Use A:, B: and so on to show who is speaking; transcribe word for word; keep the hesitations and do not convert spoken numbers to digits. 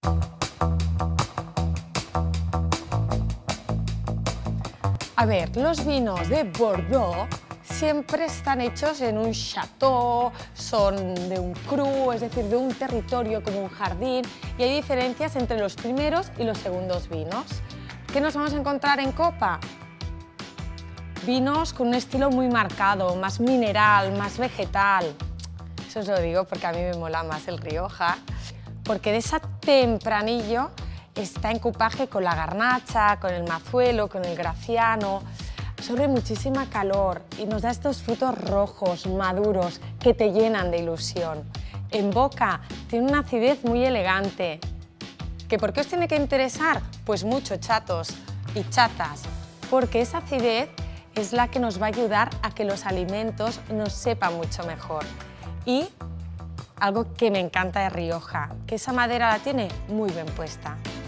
A: A ver, los vinos de Bordeaux siempre están hechos en un chateau, son de un cru, es decir, de un territorio como un jardín, y hay diferencias entre los primeros y los segundos vinos. ¿Qué nos vamos a encontrar en copa? Vinos con un estilo muy marcado, más mineral, más vegetal. Eso os lo digo porque a mí me mola más el Rioja, porque de ese tempranillo está en cupaje con la garnacha, con el mazuelo, con el graciano, absorbe muchísima calor y nos da estos frutos rojos, maduros, que te llenan de ilusión. En boca tiene una acidez muy elegante. ¿Que por qué os tiene que interesar? Pues mucho, chatos y chatas, porque esa acidez es la que nos va a ayudar a que los alimentos nos sepan mucho mejor. Y algo que me encanta de Rioja, que esa madera la tiene muy bien puesta.